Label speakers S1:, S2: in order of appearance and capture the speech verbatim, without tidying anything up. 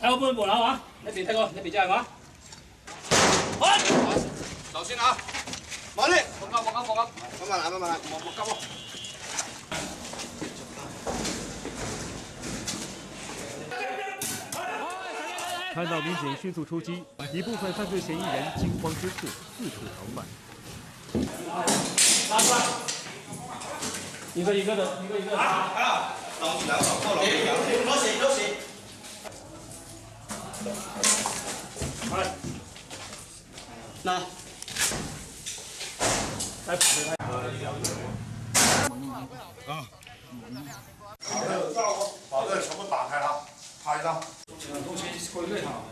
S1: 后半步啦嘛，那边睇过，那边就系嘛。好，首先啊，慢啲，冇急冇急冇急，慢慢嚟慢慢嚟，冇冇急喎。
S2: 看到民警迅速出击，一部分犯罪嫌疑人惊慌失措，四处逃窜。
S1: 拉出来，一个一个的，一个一个的。啊！老两手扣牢，多洗多洗。来，那，来，啊。把这把这全部打开了，拍一张。东西归队上。